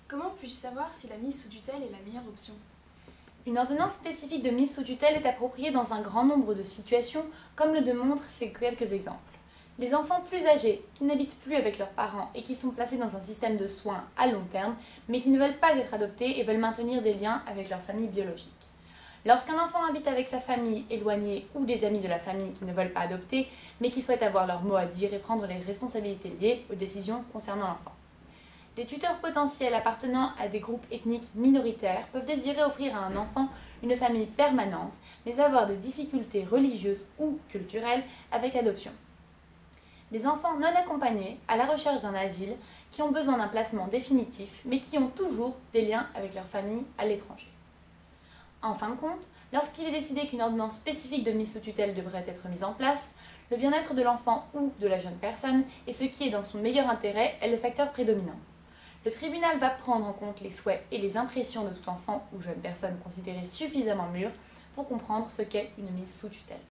Comment puis-je savoir si la mise sous tutelle est la meilleure option? Une ordonnance spécifique de mise sous tutelle est appropriée dans un grand nombre de situations, comme le démontrent ces quelques exemples. Les enfants plus âgés, qui n'habitent plus avec leurs parents et qui sont placés dans un système de soins à long terme, mais qui ne veulent pas être adoptés et veulent maintenir des liens avec leur famille biologique. Lorsqu'un enfant habite avec sa famille éloignée ou des amis de la famille qui ne veulent pas adopter, mais qui souhaitent avoir leur mot à dire et prendre les responsabilités liées aux décisions concernant l'enfant. Des tuteurs potentiels appartenant à des groupes ethniques minoritaires peuvent désirer offrir à un enfant une famille permanente, mais avoir des difficultés religieuses ou culturelles avec l'adoption. Des enfants non accompagnés, à la recherche d'un asile, qui ont besoin d'un placement définitif, mais qui ont toujours des liens avec leur famille à l'étranger. En fin de compte, lorsqu'il est décidé qu'une ordonnance spécifique de mise sous tutelle devrait être mise en place, le bien-être de l'enfant ou de la jeune personne et ce qui est dans son meilleur intérêt est le facteur prédominant. Le tribunal va prendre en compte les souhaits et les impressions de tout enfant ou jeune personne considérée suffisamment mûre pour comprendre ce qu'est une mise sous tutelle.